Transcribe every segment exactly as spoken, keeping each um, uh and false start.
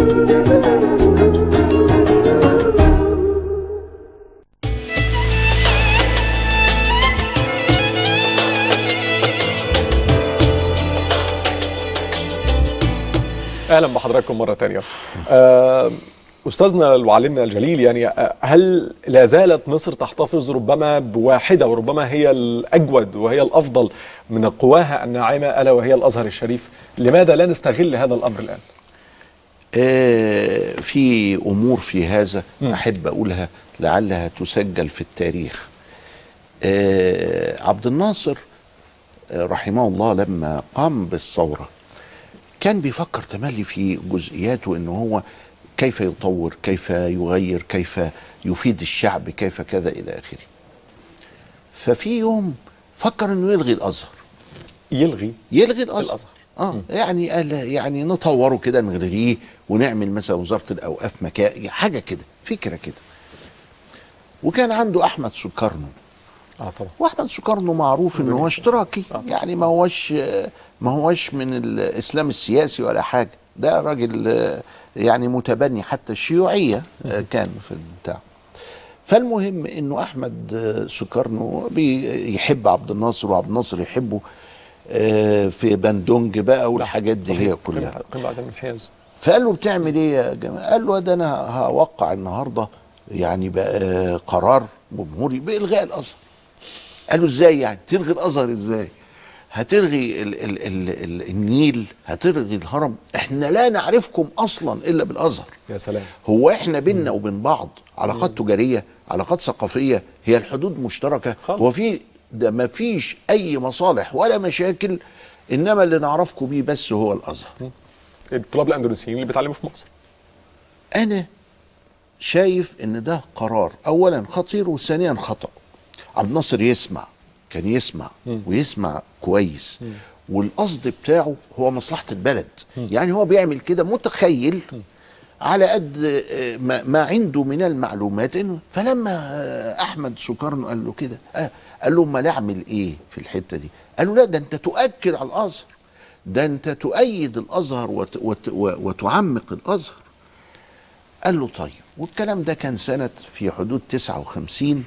اهلا بحضراتكم مره ثانيه. استاذنا وعلمنا الجليل، يعني هل لا زالت مصر تحتفظ ربما بواحده وربما هي الاجود وهي الافضل من قواها الناعمه الا وهي الازهر الشريف؟ لماذا لا نستغل هذا الامر الان؟ آه في امور في هذا احب اقولها لعلها تسجل في التاريخ. آه عبد الناصر رحمه الله لما قام بالثوره كان بيفكر تملي في جزئياته انه هو كيف يطور، كيف يغير، كيف يفيد الشعب، كيف كذا الى اخره. ففي يوم فكر انه يلغي الازهر. يلغي يلغي الازهر, الأزهر. اه م. يعني قال يعني نطوره كده، نلغيه ونعمل مثلا وزاره الاوقاف مكان حاجه كده، فكره كده. وكان عنده احمد سكرنو. اه طبعا. واحمد سكرنو معروف انه هو اشتراكي، آه. يعني ما هوش ما هوش من الاسلام السياسي ولا حاجه، ده راجل يعني متبني حتى الشيوعيه كان في البتاع. فالمهم انه احمد سكرنو بيحب عبد الناصر وعبد الناصر يحبه في بندونج بقى والحاجات دي هي كلها. قمة عدم الانحياز. فقال له بتعمل ايه يا جماعه؟ قال له ده انا هوقع النهارده يعني بقى قرار جمهوري بالغاء الازهر. قالوا ازاي يعني؟ تلغي الازهر ازاي؟ هتلغي ال ال ال ال النيل، هتلغي الهرم، احنا لا نعرفكم اصلا الا بالازهر. يا سلام. هو احنا بيننا وبين بعض علاقات تجاريه، علاقات ثقافيه، هي الحدود مشتركه، هو في ده ما فيش اي مصالح ولا مشاكل، انما اللي نعرفكم بيه بس هو الازهر. الطلاب الاندونيسيين اللي بيتعلموا في مصر. انا شايف ان ده قرار اولا خطير وثانيا خطأ. عبد الناصر يسمع، كان يسمع م. ويسمع كويس م. والقصد بتاعه هو مصلحة البلد. م. يعني هو بيعمل كده متخيل م. على قد ما, ما عنده من المعلومات انه. فلما احمد سكرنو قال له كده قال له ما نعمل ايه في الحتة دي؟ قال له لا، ده انت تؤكد على الازهر، ده انت تؤيد الازهر وت وت وتعمق الازهر. قال له طيب. والكلام ده كان سنة في حدود تسعة وخمسين،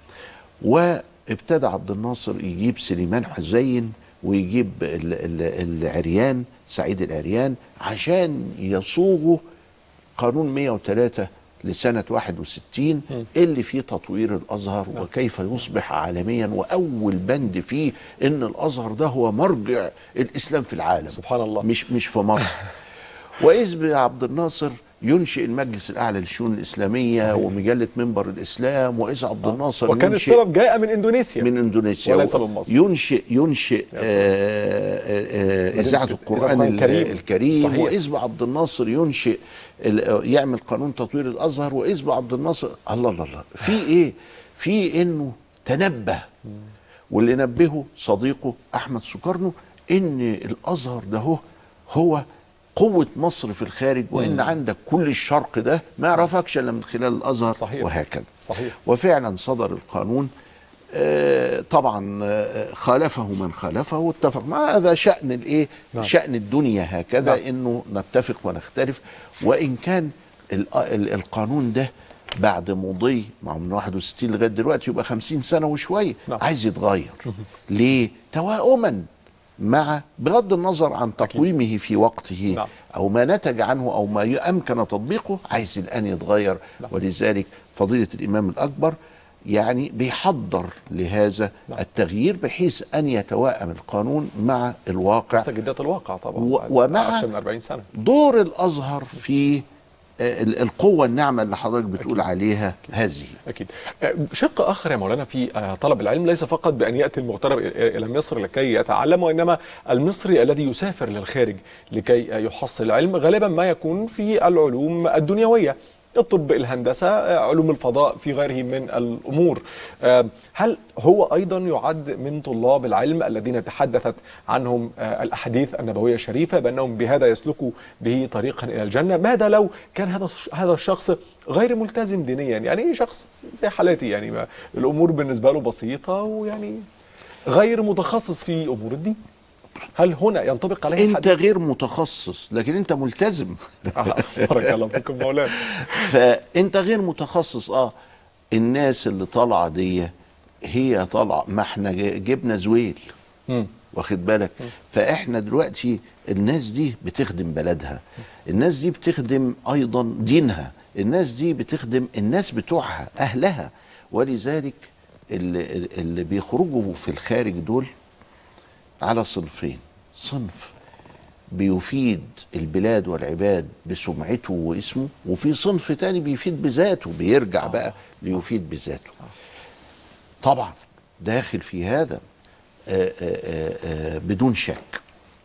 وابتدى عبد الناصر يجيب سليمان حزين ويجيب ال ال العريان، سعيد العريان، عشان يصوغوا قانون مئة وثلاثة لسنة واحد وستين اللي فيه تطوير الأزهر وكيف يصبح عالميا، وأول بند فيه إن الأزهر ده هو مرجع الإسلام في العالم. سبحان الله. مش مش في مصر. وإذ عبد الناصر ينشئ المجلس الأعلى للشؤون الإسلامية صحيح. ومجلة منبر الإسلام. وإذا عبد الناصر وكان السبب جاء من إندونيسيا من إندونيسيا وليس من مصر. ينشئ ينشئ إذاعة القرآن الكريم, الكريم. وإذ عبد الناصر ينشئ يعمل قانون تطوير الأزهر. وإذ عبد الناصر الله الله الله في إيه؟ في إنه تنبه، واللي نبهه صديقه أحمد سكرنو إن الأزهر ده هو هو قوة مصر في الخارج، وإن مم. عندك كل الشرق ده ما يعرفكش إلا من خلال الأزهر. صحيح. وهكذا. صحيح. وفعلا صدر القانون. آه طبعا آه خالفه من خالفه واتفق مع هذا شأن الإيه؟ نعم. شأن الدنيا هكذا. نعم. إنه نتفق ونختلف. وإن كان ال ال القانون ده بعد مضي مع من واحد وستين لغاية دلوقتي يبقى خمسين سنة وشوية. نعم. عايز يتغير. ليه؟ توائما مع بغض النظر عن تقويمه في وقته. نعم. أو ما نتج عنه أو ما أمكن تطبيقه، عايز الآن يتغير. نعم. ولذلك فضيلة الإمام الأكبر يعني بيحضر لهذا. نعم. التغيير بحيث أن يتوائم القانون مع الواقع، مستجدات الواقع طبعا، و ومع أكثر من أربعين سنة دور الأزهر في القوة النعمة اللي حضرتك بتقول أكيد. عليها هذه. أكيد. شق آخر يا مولانا في طلب العلم ليس فقط بأن يأتي المغترب إلى مصر لكي يتعلم، وإنما المصري الذي يسافر للخارج لكي يحصل العلم غالبا ما يكون في العلوم الدنيوية، الطب، الهندسة، علوم الفضاء، في غيره من الأمور. هل هو أيضا يعد من طلاب العلم الذين تحدثت عنهم الأحاديث النبوية الشريفة بأنهم بهذا يسلكوا به طريقا إلى الجنة؟ ماذا لو كان هذا هذا الشخص غير ملتزم دينيا، يعني شخص زي حالتي، يعني ما الأمور بالنسبة له بسيطة ويعني غير متخصص في أمور الدين؟ هل هنا ينطبق عليه انت الحديث؟ غير متخصص لكن انت ملتزم. آه، بارك الله فيكم مولانا. فانت غير متخصص. اه الناس اللي طالعه دي هي طالعه، ما احنا جبنا زويل، مم. واخد بالك. فاحنا دلوقتي الناس دي بتخدم بلدها، الناس دي بتخدم ايضا دينها، الناس دي بتخدم الناس بتوعها اهلها. ولذلك اللي, اللي بيخرجوا في الخارج دول على صنفين: صنف بيفيد البلاد والعباد بسمعته واسمه، وفي صنف تاني بيفيد بذاته، بيرجع بقى ليفيد بذاته. طبعا داخل في هذا آآ آآ آآ بدون شك.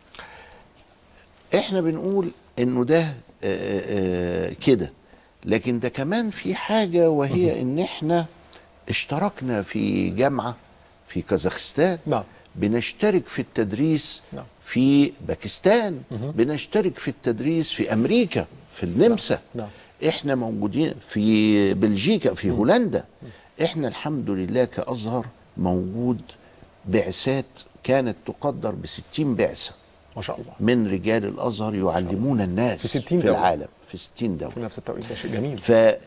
احنا بنقول انه ده كده، لكن ده كمان في حاجة، وهي ان احنا اشتركنا في جامعة في كازاخستان. نعم. بنشترك في التدريس نعم. في باكستان. مه. بنشترك في التدريس في امريكا، في النمسا. نعم. احنا موجودين في بلجيكا، في هولندا. احنا الحمد لله كأزهر موجود بعثات كانت تقدر بستين بعثة ما شاء الله من رجال الأزهر يعلمون الناس في ستين في دولة. العالم، في ستين دولة في نفس التوقيت. ده شيء جميل.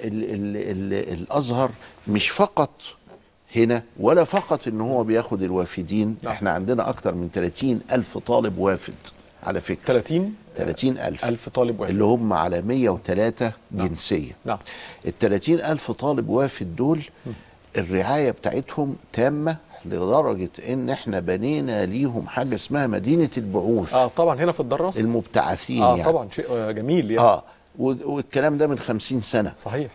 فالأزهر مش فقط هنا، ولا فقط ان هو بياخد الوافدين. نعم. احنا عندنا اكتر من ثلاثين ألف طالب وافد على فكرة. ثلاثين ثلاثين ألف ألف طالب وافد، اللي هم على مية وثلاثة نعم. جنسية. نعم. ال ثلاثين ألف طالب وافد دول الرعاية بتاعتهم تامة، لدرجة ان احنا بنينا ليهم حاجة اسمها مدينة البعوث. اه طبعا هنا في الدراسة المبتعثين اه يعني. طبعا شيء جميل يعني. اه والكلام ده من خمسين سنة. صحيح.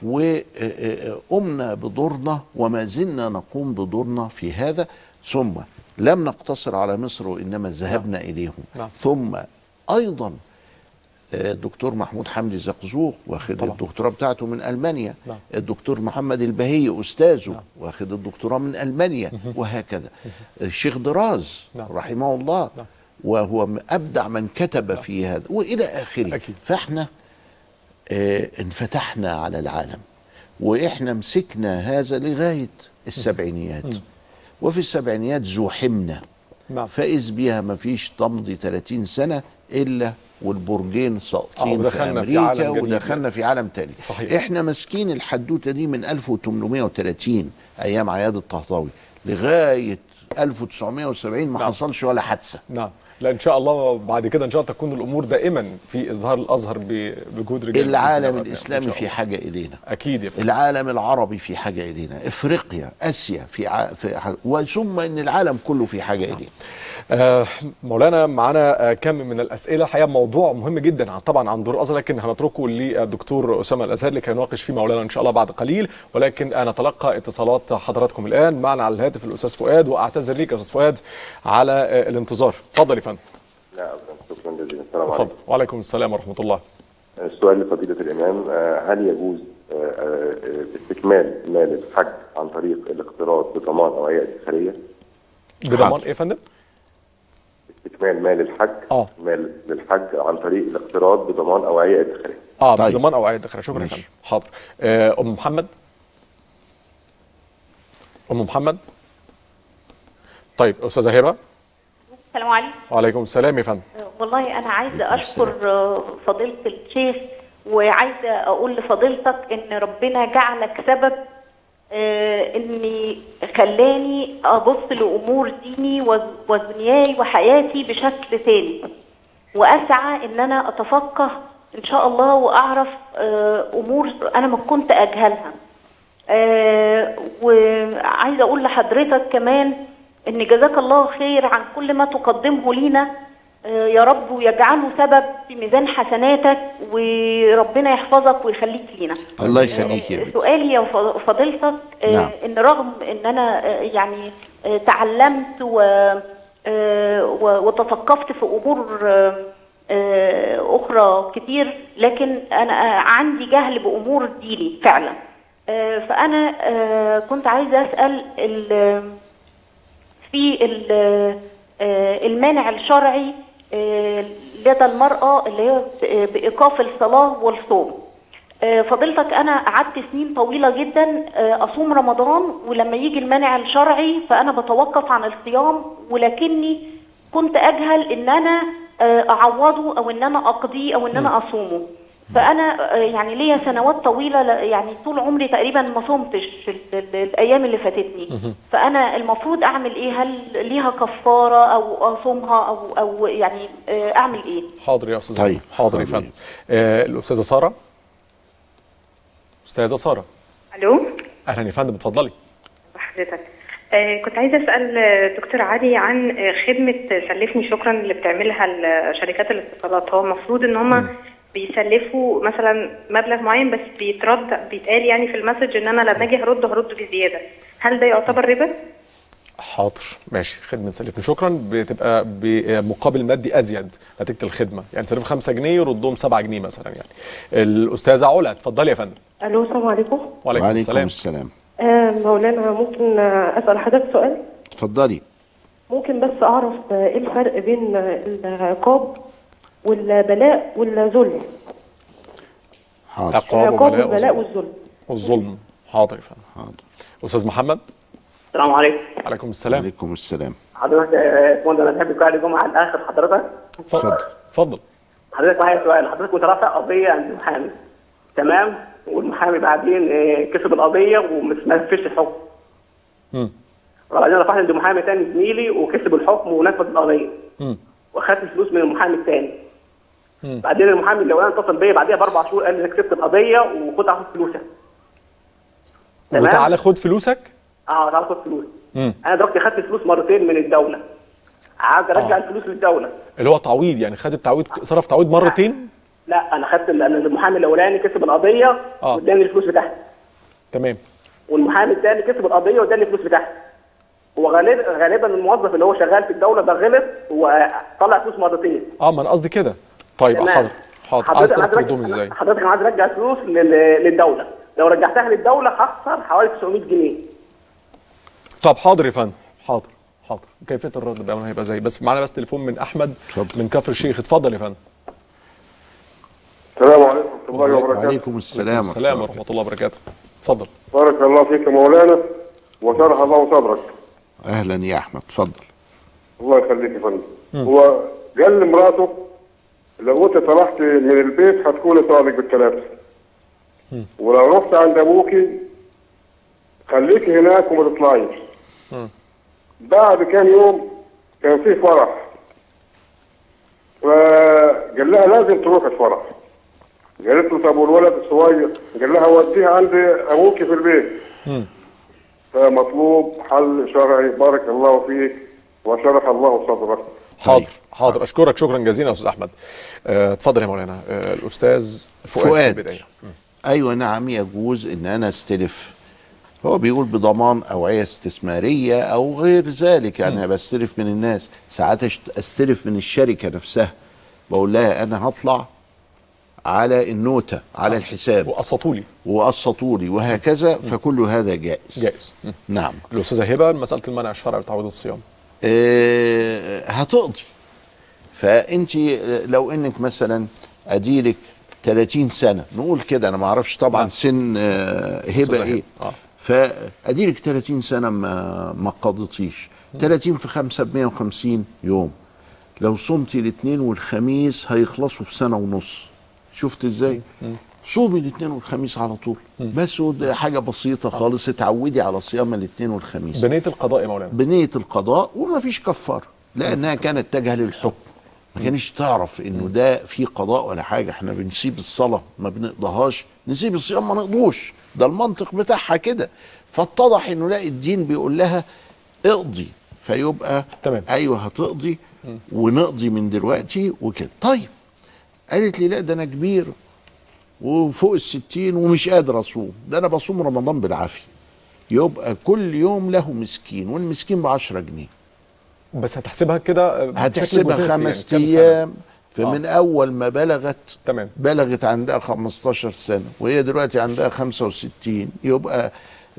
وقمنا بدورنا وما زلنا نقوم بدورنا في هذا. ثم لم نقتصر على مصر، وإنما ذهبنا نعم. إليهم. نعم. ثم أيضا الدكتور محمود حمدي زقزوق واخد الدكتوراه بتاعته من ألمانيا. نعم. الدكتور محمد البهي أستاذه نعم. واخد الدكتوراه من ألمانيا. وهكذا. الشيخ دراز نعم. رحمه الله نعم. وهو أبدع من كتب نعم. في هذا وإلى آخره. أكيد. فإحنا اه انفتحنا على العالم، وإحنا مسكنا هذا لغاية السبعينيات. م. وفي السبعينيات زوحمنا. نعم. فإذ بها ما فيش تمضي ثلاثين سنة إلا والبرجين ساقطين آه في أمريكا، في ودخلنا في عالم تاني. صحيح. إحنا ماسكين الحدوتة دي من ألف وثمانمائة وثلاثين أيام عياد الطهطاوي لغاية ألف وتسعمائة وسبعين ما نعم. حصلش ولا حادثة. نعم. لا ان شاء الله بعد كده ان شاء الله تكون الامور دائما في ازدهار الازهر بجهود رجال العالم الاسلامي في حاجه الينا. اكيد يا فندم. العالم العربي في حاجه الينا، افريقيا، اسيا في, ع... في وثم ان العالم كله في حاجه الينا. آه مولانا معانا آه كم من الاسئله، الحقيقه موضوع مهم جدا طبعا عن دور الازهر، لكن هنتركه للدكتور اسامه الازهري لكي يناقش فيه مولانا ان شاء الله بعد قليل. ولكن انا نتلقى اتصالات حضراتكم الان. معنا على الهاتف الاستاذ فؤاد، واعتذر ليك يا استاذ فؤاد على آه الانتظار. اتفضل يا فندم. لا شكرا جزيلا. السلام عليكم. وعليكم السلام ورحمه الله. السؤال لفضيله الامام، هل يجوز استكمال مال الحج عن طريق الاقتراض بضمان او هيئه ادخاريه؟ بضمان ايه يا فندم؟ استكمال مال الحج اه مال للحج عن طريق الاقتراض بضمان او هيئه ادخاريه. اه طيب. بضمان او هيئه ادخاريه. شكرا يا فندم. حاضر. آه ام محمد. ام محمد. طيب استاذه هبه. السلام عليكم. وعليكم السلام يا فندم. والله انا عايزه اشكر فضيله الشيخ، وعايزه اقول لفضيلتك ان ربنا جعلك سبب آه اني خلاني ابص لامور ديني ودنياي وحياتي بشكل ثاني، واسعى ان انا اتفقه ان شاء الله واعرف آه امور انا ما كنت اجهلها. آه وعايزه اقول لحضرتك كمان ان جزاك الله خير عن كل ما تقدمه لينا يا رب، ويجعله سبب في ميزان حسناتك، وربنا يحفظك ويخليك لينا. الله يخليك يا بنت. سؤالي يا فضيلتك نعم. ان رغم ان انا يعني تعلمت وتثقفت في امور اخرى كتير، لكن انا عندي جهل بامور ديني فعلا. فانا كنت عايزه اسال في المانع الشرعي لدى المرأة اللي هي بإيقاف الصلاة والصوم. فضيلتك أنا قعدت سنين طويلة جدا أصوم رمضان، ولما يجي المانع الشرعي فأنا بتوقف عن الصيام، ولكني كنت اجهل ان انا اعوضه او ان انا اقضيه او ان انا اصومه. فانا يعني ليا سنوات طويله، يعني طول عمري تقريبا ما صمتش الايام اللي فاتتني. فانا المفروض اعمل ايه؟ هل ليها كفاره او اصومها او او يعني اعمل ايه؟ حاضر يا استاذ. طيب حاضر يا فندم. آه الاستاذه ساره. استاذه ساره. الو. اهلا يا فندم، اتفضلي. حضرتك آه كنت عايزه اسال دكتور علي عن خدمه سلفني شكرا اللي بتعملها شركات الاتصالات. هو المفروض ان هم بيسلفوا مثلا مبلغ معين بس بيترد بيتقال يعني في المسج ان انا لما اجي هرد هرد بزياده، هل ده يعتبر ربا؟ حاضر ماشي. خدمه سلفني شكرا بتبقى بمقابل مادي ازيد نتيجه الخدمه، يعني سلف خمسة جنيه يردهم سبعة جنيه مثلا. يعني الاستاذه علا اتفضلي يا فندم. الو السلام عليكم. وعليكم, وعليكم السلام. السلام. آه مولانا ممكن اسال حضرتك سؤال؟ اتفضلي. ممكن بس اعرف ايه الفرق بين العقاب والبلاء والذل؟ حاضر. عقاب والبلاء والظلم. والظلم. حاضر يا فندم. حاضر. استاذ محمد. السلام عليكم. وعليكم السلام. وعليكم السلام. حضرتك يا فندم انا بحب كل جمعه على الاخر حضرتك. اتفضل. اتفضل. حضرتك معايا سؤال. حضرتك مترافع قضيه عند المحامي، تمام؟ والمحامي بعدين كسب القضيه وما نفذش الحكم. امم وبعدين رفعت عند محامي ثاني زميلي وكسب الحكم ونفذ القضيه. امم واخدت فلوس من المحامي الثاني. بعدين المحامي الاولاني اتصل بيا بعديها باربع شهور قال لي انا كسبت القضيه وخد على فلوسك. تمام؟ وتعالى خد فلوسك؟ اه تعالى خد فلوس. امم انا دلوقتي خدت فلوس مرتين من الدوله. عاوز ارجع آه. الفلوس للدوله. اللي هو تعويض، يعني خد التعويض، صرف تعويض مرتين؟ لا انا خدت المحامي الاولاني كسب القضيه آه. واداني الفلوس بتاعتي. تمام. والمحامي الثاني كسب القضيه واداني الفلوس بتاعتي. هو غالبا غالبا الموظف اللي هو شغال في الدوله ده غلط وطلع فلوس مرتين. اه ما انا قصدي كده. طيب حاضر حاضر. عايز تعرف تردهم ازاي؟ حضرتك انا عايز ارجع فلوس للدوله، لو رجعتها للدوله هخسر حوالي تسعمية جنيه. طب حاضر يا فندم. حاضر حاضر. كيفيه الرد بقى هيبقى زي، بس معانا بس تليفون من احمد فضل. من كفر الشيخ. اتفضل يا فندم. السلام عليكم ورحمه الله وبركاته. وعليكم السلام. السلام ورحمه الله وبركاته. اتفضل. بارك الله فيك مولانا وشرح الله صدرك. اهلا يا احمد، اتفضل. الله يخليك يا فندم. هو قال لمراته لو انت طلعت من البيت هتكون طالق بالثلاثه. ولو رحت عند ابوكي خليك هناك وما تطلعيش. بعد كام يوم كان في فرح، فقال لها لازم تروح الفرح. قالت له طب والولد الصغير؟ قال لها وديها عند ابوكي في البيت. فمطلوب حل شرعي. بارك الله فيك وشرح الله صدرك. حاضر حاضر. اشكرك شكرا جزيلا يا استاذ احمد. اه اتفضل يا مولانا. اه الاستاذ فؤاد, فؤاد. في البدايه. ايوه نعم يجوز ان انا استلف. هو بيقول بضمان اوعيه استثماريه او غير ذلك، يعني بستلف من الناس. ساعات استلف من الشركه نفسها، بقول لها انا هطلع على النوتة على الحساب وقسطوا لي وقسطوا لي وهكذا. فكل هذا جائز. جائز. نعم. الاستاذه هبه مساله المنع الشرعي بتعويض الصيام. أه هتقضي. فانت لو انك مثلا اديلك ثلاثين سنه، نقول كده، انا ما اعرفش طبعا نعم. سن أه هبه ايه. آه. فاديلك ثلاثين سنه ما ما قضيتيش. ثلاثين في خمسة ب مية وخمسين يوم. لو صمتي الاثنين والخميس هيخلصوا في سنه ونص. شفت ازاي؟ صومي الاثنين والخميس على طول. مم. بس حاجه بسيطه خالص. اتعودي على صيام الاثنين والخميس بنيه القضاء يا مولانا. بنيه القضاء، وما فيش كفاره لانها كانت تجهل الحكم، ما كانش تعرف انه ده في قضاء ولا حاجه. احنا بنسيب الصلاه ما بنقضاهاش، نسيب الصيام ما نقضوش، ده المنطق بتاعها كده. فاتضح انه لا، الدين بيقول لها اقضي، فيبقى تمام. ايوه هتقضي ونقضي من دلوقتي وكده. طيب قالت لي لا ده انا كبير وفوق الستين ومش قادر اصوم، ده انا بصوم رمضان بالعافيه. يبقى كل يوم له مسكين، والمسكين بعشرة جنيه. بس هتحسبها كده هتحسبها خمس يعني ايام. فمن آه. اول ما بلغت تمام. بلغت عندها خمستاشر سنه وهي دلوقتي عندها خمسة وستين، يبقى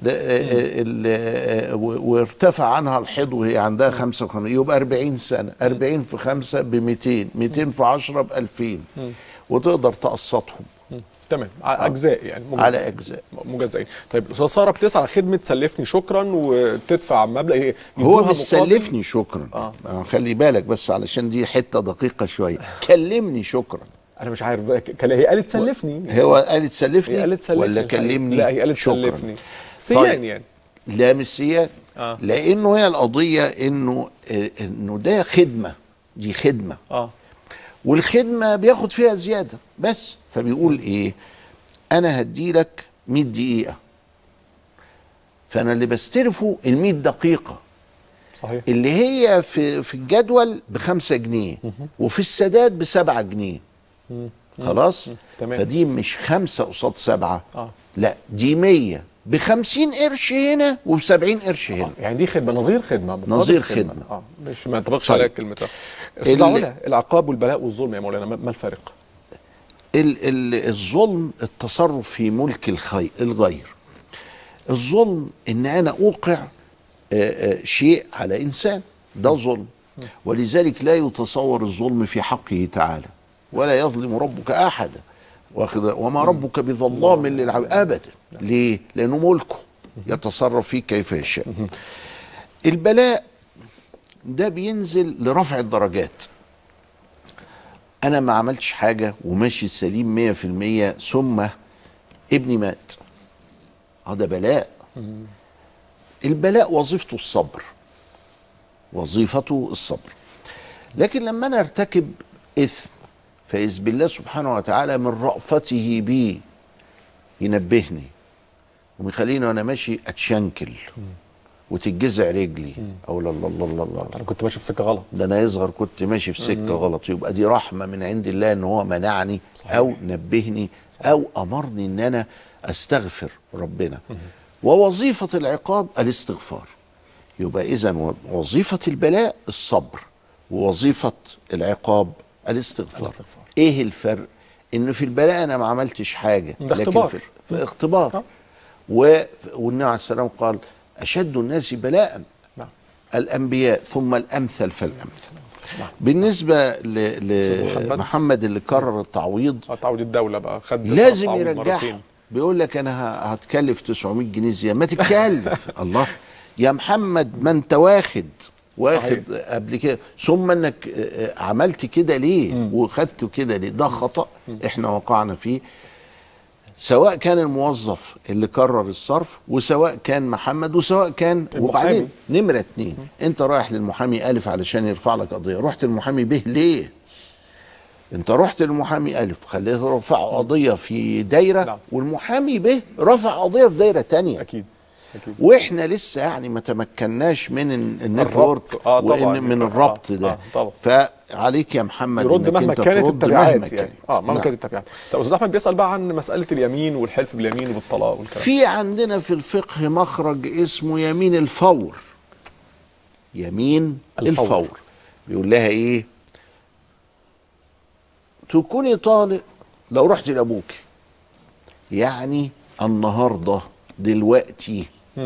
وارتفع عنها الحيض وهي عندها خمسة وخمسين، يبقى أربعين سنه. أربعين في خمسة ب ميتين، ميتين في عشرة ب ألفين، وتقدر تقسطهم تمام، على اجزاء يعني مجزئين. على اجزاء مجزئين. طيب الاستاذه ساره بتسعى خدمه سلفني شكرا وتدفع مبلغ ايه؟ هو مش سلفني شكرا، آه. خلي بالك بس علشان دي حته دقيقه شويه. كلمني شكرا. انا مش عارف هي قالت سلفني، هو قالت سلفني هي قالت سلفني ولا كلمني؟ لا هي قالت شكرا. سلفني. سيان طيب. يعني لا مش سيان، آه. لانه هي القضيه انه انه ده خدمه، دي خدمه اه والخدمه بياخد فيها زياده بس. فبيقول ايه؟ انا هدي لك مية دقيقه، فانا اللي بستلفه ال مية دقيقه صحيح، اللي هي في في الجدول بخمسة جنيه وفي السداد بسبعة جنيه. خلاص؟ تمام. فدي مش خمسة قصاد سبعة، آه. لا دي مية بخمسين قرش هنا وبسبعين قرش هنا. آه. يعني دي خدمة نظير خدمة نظير خدمة, خدمة. اه مش ما ينطبقش طيب. عليها الكلمة. استاذ علا، العقاب والبلاء والظلم يا مولانا ما الفارق؟ ال ال الظلم التصرف في ملك الخير الغير. الظلم ان انا اوقع آآ آآ شيء على انسان، ده ظلم، ولذلك لا يتصور الظلم في حقه تعالى، ولا يظلم ربك احدا، وما ربك بظلام للعباد ابدا. ليه؟ لانه ملكه يتصرف فيه كيف يشاء. البلاء ده بينزل لرفع الدرجات. انا ما عملتش حاجه وماشي سليم مية في المية ثم ابني مات، هذا بلاء. البلاء وظيفته الصبر، وظيفته الصبر. لكن لما انا ارتكب اثم فاذ بالله سبحانه وتعالى من رأفته بي ينبهني ويخليني وانا ماشي اتشنكل وتتجزع رجلي، او لا الله الله الله انا كنت ماشي في سكه غلط، ده انا يصغر كنت ماشي في سكه غلط، يبقى دي رحمه من عند الله ان هو منعني صحيح. او نبهني صحيح. او امرني ان انا استغفر ربنا. ووظيفه العقاب الاستغفار. يبقى اذا وظيفه البلاء الصبر ووظيفه العقاب الاستغفار. الاستغفار. ايه الفرق؟ ان في البلاء انا ما عملتش حاجه، لكن اختبار. في, في اختبار أه. والنبي عليه السلام قال أشد الناس بلاء نعم. الأنبياء ثم الأمثل فالأمثل. نعم. بالنسبة لمحمد اللي كرر التعويض، تعويض الدولة بقى خد لازم يرجعها. بيقول لك أنا هتكلف تسعمية جنيه زيادة، ما تتكلف. الله يا محمد، ما أنت واخد واخد قبل كده، ثم انك عملت كده ليه مم. وخدت كده ليه؟ ده خطأ مم. احنا وقعنا فيه، سواء كان الموظف اللي قرر الصرف وسواء كان محمد وسواء كان المحامي. وبعدين نمرة اتنين، انت رايح للمحامي ألف علشان يرفع لك قضية، رحت المحامي به ليه؟ انت رحت للمحامي ألف خليه رفع قضية في دايرة لا. والمحامي به رفع قضية في دايرة تانية. أكيد. أكيد. واحنا لسه يعني ما تمكناش من النتورك آه وان من الربط ده. آه فعليك يا محمد يرد انك مهما انت كانت ترد التبعات مهما يعني. كانت. اه مهما كانت التبعات. طب استاذ احمد بيسال بقى عن مساله اليمين والحلف باليمين وبالطلاق والكلام. في عندنا في الفقه مخرج اسمه يمين الفور. يمين الفور, الفور. بيقول لها ايه؟ تكوني طالق لو رحت لابوك، يعني النهارده دلوقتي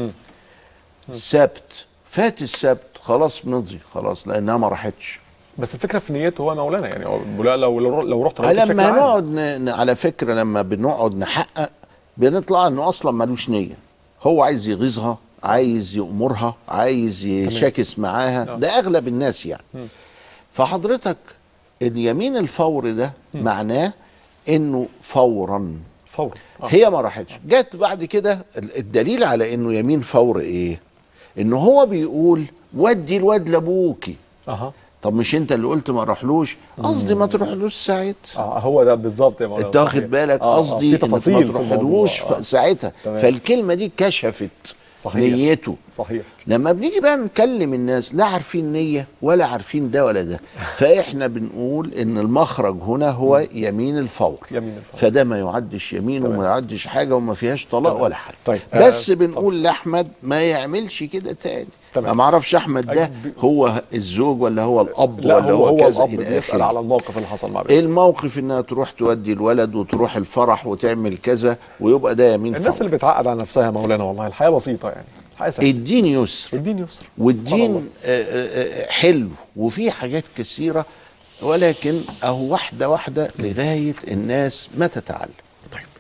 سبت، فات السبت خلاص نضي خلاص لانها ما راحتش. بس الفكره في نيته هو مولانا يعني لو لو لو رحت لما نقعد ن... على فكره لما بنقعد نحقق بنطلع انه اصلا ملوش نيه، هو عايز يغيظها، عايز يأمرها، عايز يشاكس معاها، ده اغلب الناس يعني. م. فحضرتك اليمين الفور ده م. معناه انه فورا فور آه. هي ما راحتش، جت بعد كده. الدليل على انه يمين فور ايه؟ انه هو بيقول ودي الواد لابوكي. اها طب مش انت اللي قلت ما راحلوش؟ قصدي ما تروحلوش ساعتها. اه هو ده بالظبط يا مولانا. انت واخد بالك قصدي؟ آه. آه. ما تروحلوش آه. ساعتها. فالكلمه دي كشفت صحيح. نيته. صحيح. لما بنيجي بقى نكلم الناس لا عارفين نيه ولا عارفين ده ولا ده، فاحنا بنقول ان المخرج هنا هو يمين الفور. يمين الفور. فده ما يعدش يمين وما يعدش حاجه وما فيهاش طلاق ولا حاجه. طيب. بس آه. بنقول لاحمد ما يعملش كده تاني. انا ما اعرفش احمد ده هو الزوج ولا هو الاب لا ولا هو, هو كذا الى اخره. على الموقف اللي حصل مع بنته. الموقف انها تروح تودي الولد وتروح الفرح وتعمل كذا ويبقى ده يمين الناس فور. اللي بتعقد على نفسها يا مولانا والله الحياه بسيطه يعني. الدين يسر. الدين يسر والدين حلو وفي حاجات كثيره، ولكن اهو واحده واحده لغايه الناس ما تتعلم. طيب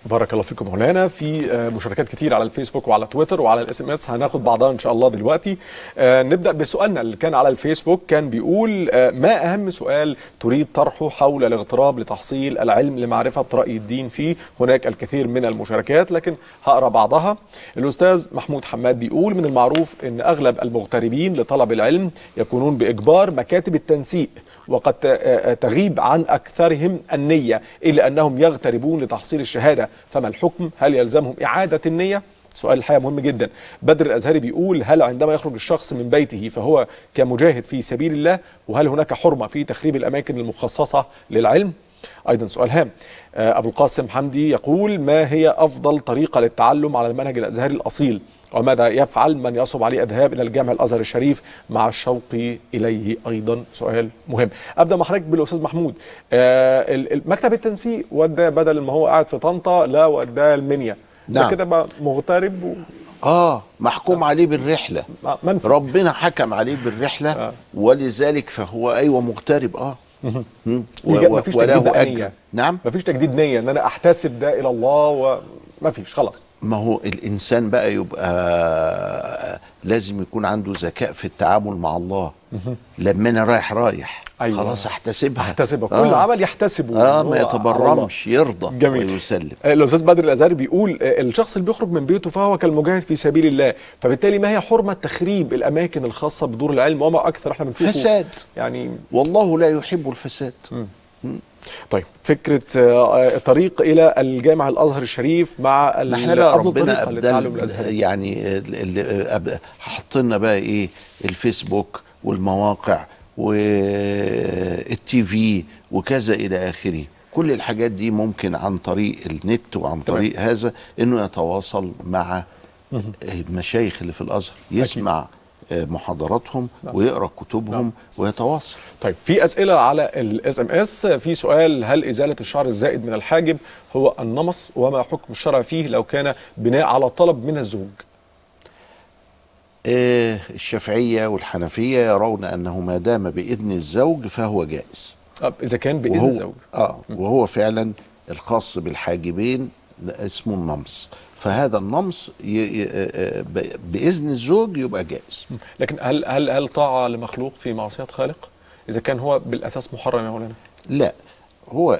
بارك الله فيكم مولانا. في مشاركات كتير على الفيسبوك وعلى تويتر وعلى الاس ام اس، هناخد بعضها ان شاء الله دلوقتي. نبدا بسؤالنا اللي كان على الفيسبوك، كان بيقول ما اهم سؤال تريد طرحه حول الاغتراب لتحصيل العلم لمعرفه راي الدين فيه؟ هناك الكثير من المشاركات لكن هقرا بعضها. الاستاذ محمود حماد بيقول من المعروف ان اغلب المغتربين لطلب العلم يكونون باجبار مكاتب التنسيق، وقد تغيب عن اكثرهم النيه الا انهم يغتربون لتحصيل الشهاده، فما الحكم؟ هل يلزمهم إعادة النية؟ سؤال الحقيقة مهم جدا. بدر الأزهري بيقول هل عندما يخرج الشخص من بيته فهو كمجاهد في سبيل الله؟ وهل هناك حرمة في تخريب الأماكن المخصصة للعلم؟ أيضا سؤال هام. أبو القاسم حمدي يقول ما هي أفضل طريقة للتعلم على المنهج الأزهري الأصيل؟ وماذا يفعل من يصعب عليه الذهاب إلى الجامع الأزهر الشريف مع الشوق إليه؟ أيضا سؤال مهم. أبدأ مع حضرتك بالأستاذ محمود. آه مكتب التنسيق وداه بدل ما هو قاعد في طنطا لا وداه المنيا، نعم. كده بقى مغترب و... اه محكوم آه. عليه بالرحلة، منفي. ربنا حكم عليه بالرحلة آه. ولذلك فهو أيوة مغترب. اه مفيش تجديد نية. نعم مفيش تجديد نية ان انا احتسب ده الى الله و... ما فيش خلاص. ما هو الإنسان بقى يبقى لازم يكون عنده ذكاء في التعامل مع الله. لما أنا رايح رايح أيوة. خلاص احتسبها احتسبها كل آه. عمل يحتسبه اه ما يتبرمش، يرضى جميل. ويسلم. الأستاذ بدر الأزهري بيقول الشخص اللي بيخرج من بيته فهو كالمجاهد في سبيل الله، فبالتالي ما هي حرمة تخريب الأماكن الخاصة بدور العلم وما أكثر احنا بنشوفه فساد يعني، والله لا يحب الفساد. م. م. طيب فكرة طريق إلى الجامع الأزهر الشريف مع احنا بقى ربنا أبدال يعني اللي حطينا بقى إيه الفيسبوك والمواقع والتي في وكذا إلى آخره. كل الحاجات دي ممكن عن طريق النت وعن طريق تمام. هذا إنه يتواصل مع المشايخ اللي في الأزهر، يسمع أكيد. محاضراتهم نعم. ويقرأ كتبهم نعم. ويتواصل. طيب في أسئلة على الاس ام اس. في سؤال هل إزالة الشعر الزائد من الحاجب هو النمص؟ وما حكم الشرع فيه لو كان بناء على طلب من الزوج؟ آه الشافعية والحنفية يرون أنه ما دام بإذن الزوج فهو جائز. طب إذا كان بإذن وهو الزوج آه وهو فعلا الخاص بالحاجبين اسمه النمص، فهذا النمص بإذن الزوج يبقى جائز. لكن هل هل هل طاعة لمخلوق في معصية خالق إذا كان هو بالأساس محرم يا مولانا؟ لا، هو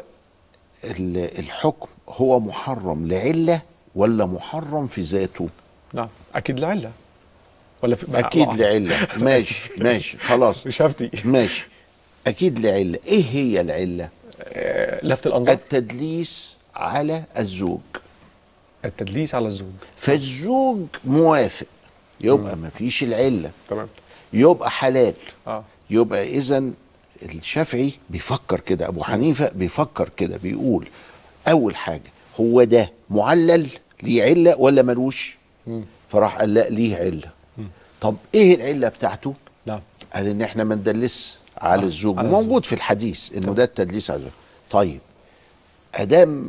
الحكم هو محرم لعلة ولا محرم في ذاته؟ نعم أكيد لعلة ولا في أكيد لعلة. ماشي ماشي خلاص مش هفتي ماشي أكيد لعلة. إيه هي العلة؟ لفت الأنظار، التدليس على الزوج. التدليس على الزوج، فالزوج موافق يبقى ما فيش العلة، تمام، يبقى حلال. آه. يبقى إذن الشافعي بيفكر كده، أبو حنيفة بيفكر كده، بيقول أول حاجة هو ده معلل ليه علة ولا ملوش؟ فراح قال لا ليه علة. مم. طب إيه العلة بتاعته؟ نعم. قال إن إحنا ما ندلس على آه. الزوج، على موجود الزوج. في الحديث إنه طب. ده التدليس على الزوج. طيب أدام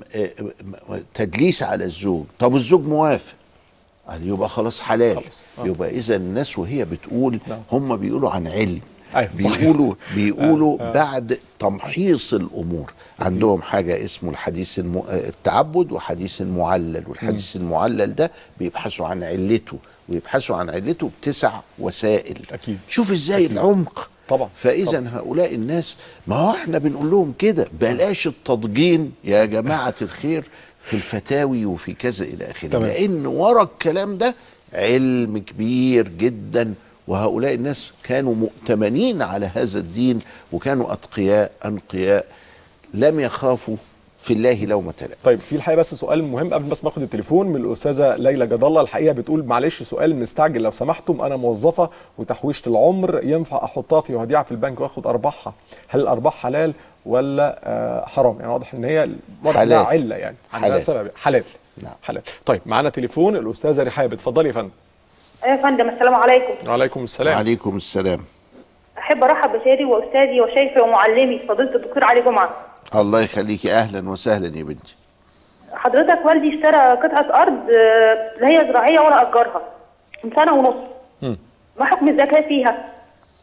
تدليس على الزوج، طب الزوج موافق، قال يبقى خلاص حلال. خلص. آه. يبقى إذا الناس وهي بتقول نعم. هم بيقولوا عن علم، أيوة بيقولوا بيقولوا آه. آه. بعد تمحيص الأمور. عندهم حاجة اسمه الحديث الم... التعبد وحديث المعلل، والحديث م. المعلل ده بيبحثوا عن علته، ويبحثوا عن علته بتسع وسائل. أكيد. شوف إزاي أكيد. العمق طبعا. فإذا هؤلاء الناس ما هو احنا بنقول لهم كده بلاش التضجين يا جماعة الخير في الفتاوي وفي كذا إلى آخره، لأن ورا الكلام ده علم كبير جدا، وهؤلاء الناس كانوا مؤتمنين على هذا الدين وكانوا أتقياء أنقياء لم يخافوا في الله لومة لائم. طيب في الحقيقه بس سؤال مهم قبل بس ما اخد التليفون من الاستاذه ليلى جد الله. الحقيقه بتقول معلش سؤال مستعجل لو سمحتم، انا موظفه وتحويشه العمر ينفع احطها في وديعه في البنك واخد ارباحها، هل الارباح حلال ولا آه حرام؟ يعني واضح ان هي واضح انها عله يعني عندها سبب. حلال. نعم. حلال. طيب معانا تليفون الاستاذه رحاب، اتفضلي يا فندم. ايوه يا فندم، السلام عليكم. وعليكم السلام. وعليكم السلام. احب ارحب بسيدي واستاذي وشيخي ومعلمي فضيله الدكتور علي جمعه. الله يخليكي، اهلا وسهلا يا بنتي. حضرتك والدي اشترى قطعه ارض لا هي زراعيه ولا اجرها من سنه ونص. م. ما حكم الزكاه فيها؟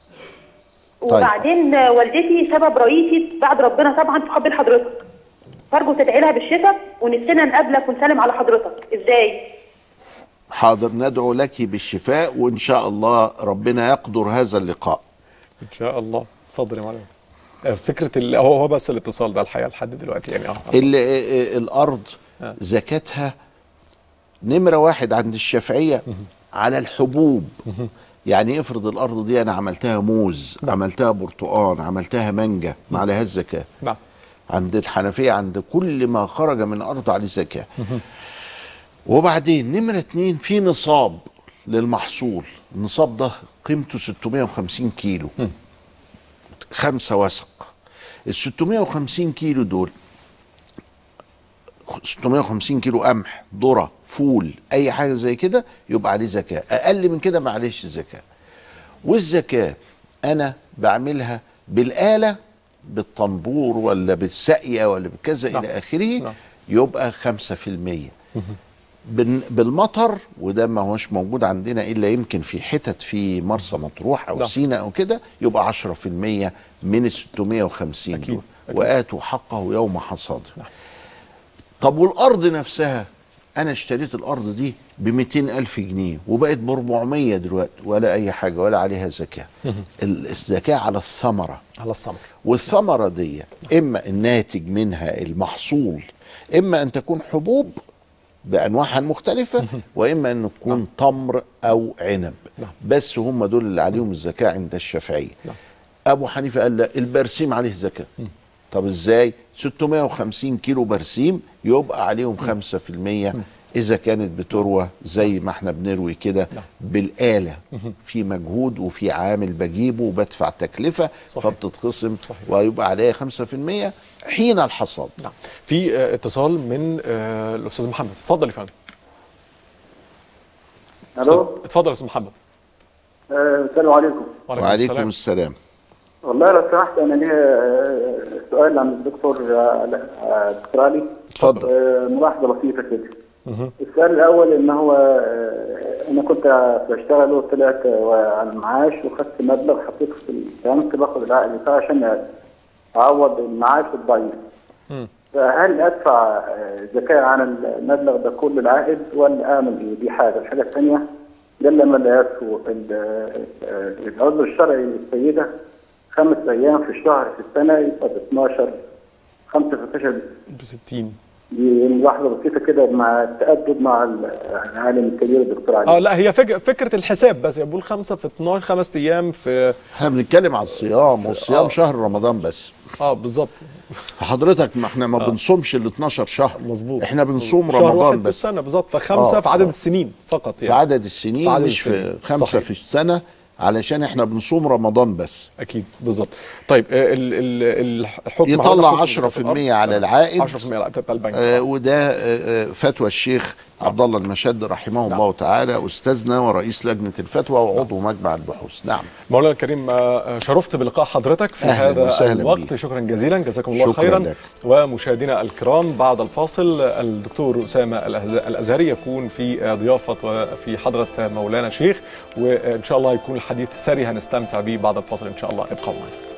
طيب. وبعدين والدتي سبب رئيسي بعد ربنا طبعا في حب حضرتك. فارجو تدعي لها بالشفاء، ونفسنا نقابلك ونسلم على حضرتك. ازاي؟ حاضر، ندعو لك بالشفاء وان شاء الله ربنا يقدر هذا اللقاء ان شاء الله. اتفضل يا معلم. فكره ال... هو هو بس الاتصال ده الحقيقه لحد دلوقتي يعني اه الارض آه. زكاتها نمره واحد عند الشافعيه على الحبوب. يعني افرض الارض دي انا عملتها موز، نعم. عملتها برتقان، عملتها مانجا، ما عليهاش زكاه. نعم. عند الحنفيه عند كل ما خرج من الارض عليه زكاه. وبعدين نمره اتنين في نصاب للمحصول، النصاب ده قيمته ستمائة وخمسين كيلو، م. خمسة وسق. ال ستمائة وخمسين كيلو دول ستمائة وخمسين كيلو قمح، ذره، فول، اي حاجه زي كده يبقى عليه زكاه، اقل من كده معلش زكاه. والزكاه انا بعملها بالاله، بالطنبور ولا بالساقيه ولا بكذا الى اخره، يبقى خمسة في المية. بالمطر، وده ما هوش موجود عندنا الا يمكن في حتت في مرسى مطروح او سيناء او كده، يبقى عشرة في المية من ال ستمائة وخمسين دول. واتوا حقه يوم حصاده. طب والارض نفسها، انا اشتريت الارض دي ب مئتين ألف جنيه وبقت ب أربعمائة دلوقتي ولا اي حاجه ولا عليها زكاه. الزكاه على الثمره، على الثمره. والثمره دي اما الناتج منها المحصول، اما ان تكون حبوب بانواعها المختلفه، واما ان تكون تمر او عنب. بس هم دول اللي عليهم الزكاه عند الشافعيه. ابو حنيفه قال لا، البرسيم عليه زكاه. طب ازاي؟ ستمائة وخمسين كيلو برسيم يبقى عليهم خمسة في المية اذا كانت بتروى زي ما احنا بنروي كده بالاله، في مجهود وفي عامل بجيبه وبدفع تكلفه، صحيح. فبتتخصم ويبقى عليها خمسة في المية حين الحصاد. نعم. في اتصال من آه الاستاذ محمد، اتفضل يا فندم. الو، اتفضل يا استاذ محمد. السلام عليكم. وعليكم, وعليكم السلام. والله لو سمحت انا ليا سؤال عن الدكتور دكتور علي. اتفضل. ملاحظه بسيطه كده. السؤال الاول ان هو انا كنت بشتغل وطلعت على المعاش وخدت مبلغ حطيته في البنك باخد العقد بتاعه عشان اعوض المعاش الضعيف. فهل ادفع زكاه عن المبلغ ده كل العائد ولا اعمل ايه؟ دي حاجه. الحاجه الثانيه جل ما لا يسوء العذر الشرعي للسيده خمس ايام في الشهر في السنه يبقى ب اثناشر خمسة ستاشر ب ستين. دي لحظه بسيطه كده مع التأدب مع العالم الكبير الدكتور علي. اه لا، هي فك... فكره الحساب بس، بقول خمسه في اثناشر، خمس ايام في. احنا بنتكلم على الصيام، والصيام آه. شهر رمضان بس. اه بالظبط. حضرتك ما احنا ما آه. بنصومش ال اثناشر شهر. مظبوط. احنا بنصوم شهر رمضان واحد بس. في السنه بالظبط، فخمسه آه. في عدد آه. السنين فقط يعني. في عدد السنين، في عدد مش السنين. في خمسه صحيح. في السنه، علشان احنا بنصوم رمضان بس. اكيد بالظبط. طيب ال ال الحكم يطلع عشرة في المية على العائد، عشرة في المية على البنك. آه وده آه فتوى الشيخ عبد الله المشد رحمه نعم. الله تعالى، استاذنا ورئيس لجنه الفتوى وعضو نعم. مجمع البحوث. نعم. مولانا الكريم، شرفت بلقاء حضرتك في هذا الوقت بيه. شكرا جزيلا، جزاكم الله خيرا لك. ومشاهدينا الكرام، بعد الفاصل الدكتور اسامه الازهري يكون في ضيافه وفي حضره مولانا شيخ، وان شاء الله يكون الحديث سري هنستمتع به بعد الفاصل ان شاء الله. ابقوا معنا.